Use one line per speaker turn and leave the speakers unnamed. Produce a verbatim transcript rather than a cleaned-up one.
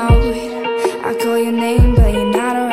out. I call your name, but you're not around.